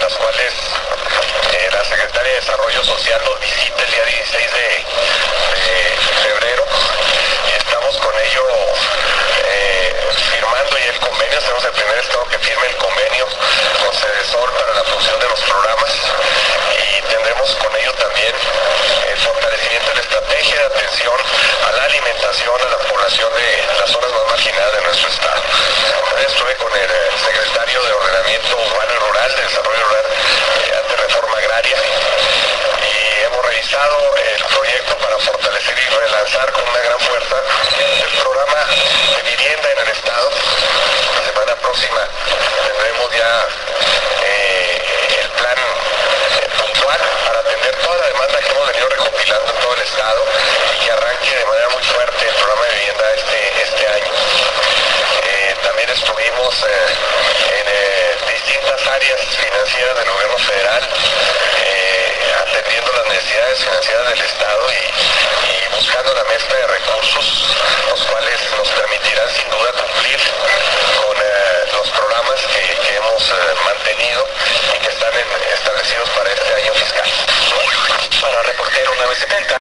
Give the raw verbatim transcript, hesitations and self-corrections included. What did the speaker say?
las cuales eh, la Secretaría de Desarrollo Social nos visita el día dieciséis de, de febrero y estamos con ello eh, firmando ya el convenio. Seremos el primer estado que firme el convenio con Sedesol para la producción de los programas y tendremos con ello también el fortalecimiento de la estrategia de atención a la alimentación a la población de las zonas más marginadas de nuestro estado. Estuve con el secretario de Ordenamiento Urbano y Rural, de Desarrollo Rural eh, ante Reforma Agraria, y hemos revisado el proyecto para fortalecer y relanzar con una gran fuerza el programa de vivienda en el estado. La semana próxima tendremos ya eh, el plan eh, puntual para atender toda la demanda que hemos venido recopilando en todo el estado y que arranque de manera muy fuerte el programa de vivienda este, este año. Eh, también estuvimos eh, en eh, distintas áreas financieras del gobierno federal eh, atendiendo las necesidades financieras del estado y, y buscando la mezcla de recursos, los cuales nos permitirán sin duda cumplir con eh, los programas que, que hemos eh, mantenido y que están en, establecidos para este año fiscal. Para Reportero nueve setenta.